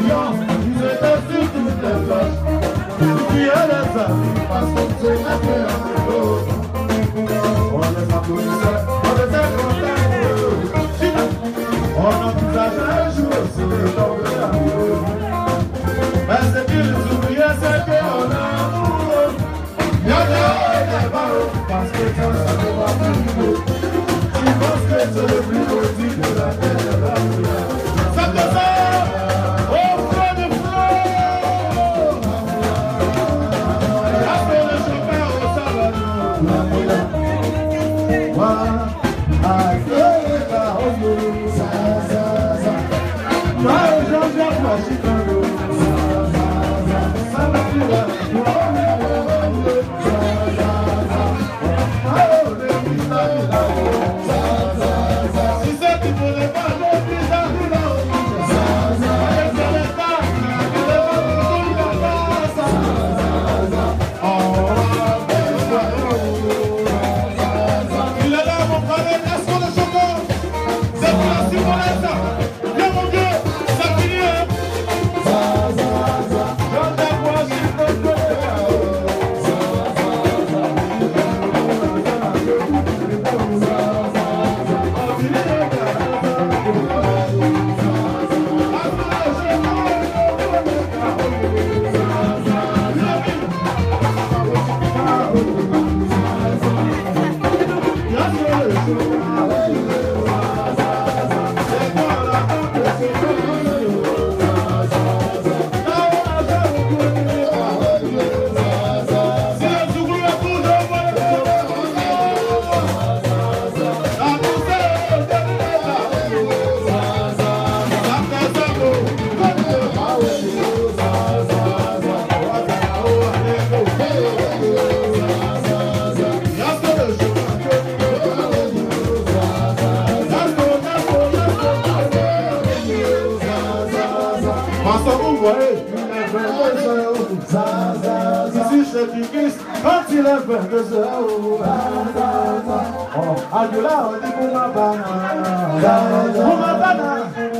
conscience, ils étaient sur toutes les cloches. Qui est les amis, parce qu'on s'est fait un peu. On les applaudissait, on était contents. On envisageait un jour sur le tomber amoureux. Mais ce qu'ils oubliaient, c'est qu'on a amoureux. Il y a des barreaux, parce que quand ça ne va plus beau. Tu penses que c'est le plus beau type de la terre de la lumière. Ça te fait au feu de flot. Après le chauffeur au salon. Moi, à Africa, oh yo, ça. Moi, Jean-Jacques, moi, Chicago. Ça va plus là. Quand il est 22 heures, oh, Adula, on dit pour ma banane,